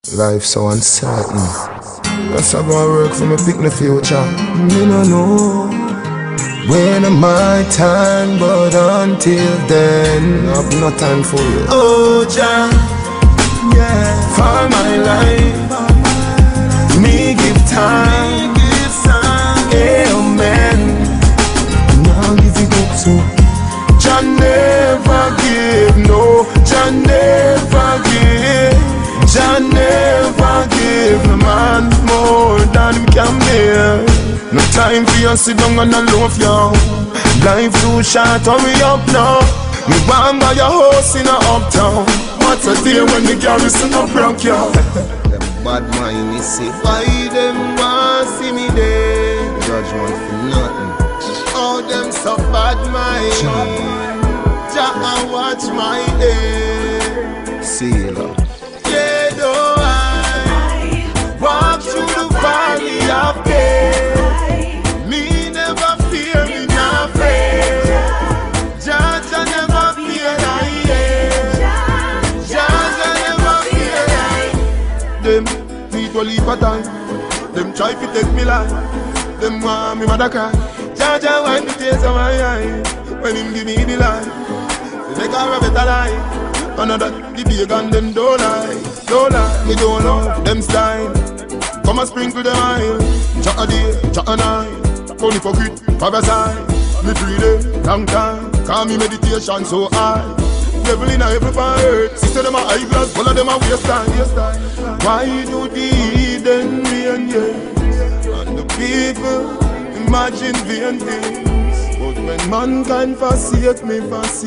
Life so uncertain. Yes, I go work for me pick the future. Me no know when my time, but until then, I've no time for you. Oh, Jah, yeah, for my life, me give time, amen. Now give it up so. Jah never give, no, Jah never give. Jah never give a man more than him can bear. No time for you sit down and love you. Life too short, hurry up now. Me want buy your house in a uptown. What's a day when the garrison up rock you? Them bad mind me say, why them want see me there? Judgment for nothing. Oh, them so bad mind. Jah watch my head. See you love. Yeah, though I walk through the valley of death, me never fear, me not afraid. Jah never fear, I am. Jah never fear. Them people leave a time. Them try to take me life. Them want me mother cry. Jah wipe the tears of my eye when him give me the life. They make a better life. Another the big and them don't lie, me don't love them style. Come and sprinkle them oil, chat a day, chat a night. Only for grit, parasite. Me free them, long time. Call me meditation so high. Devil in a every part. Sister them a eyeglass, all of them a waste time. Why do the heathen rain, yeah? And the people imagine vain things. But when mankind forsake me,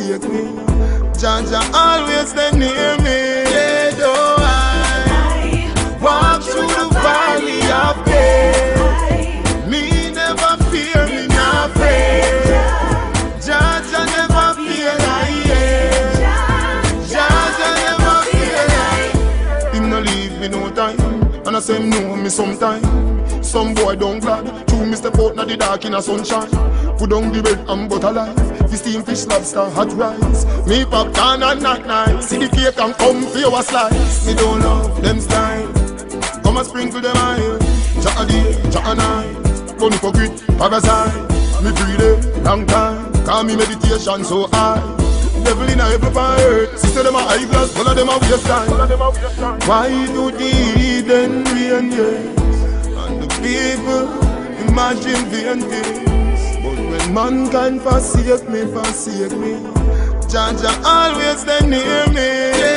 Jah always stay near me. Yeah, though I walk through the valley of death, me never fear, me not afraid. Jah never fear, I am. Jah never fear. Him no leave me no time, and I say him know me sometime. Some boy don't glad, true me step out na the dark in a sunshine. Put down the bread and butter life. Fi steam fish, lobster, hot rice. Me popcorn and not nice. See the cake and come for your slice. Me don't love them style. Come and sprinkle them oil. Chat a day, chat a night. Gun for grit, parasite. Me free them, long time. Call me meditation so high. Devil in a every part. Sister them a eyeglass, all of them a waste time. Why do the heathen rain, yeah? And the people imagine vain things. But when mankind forsake me, Jah always stay near me.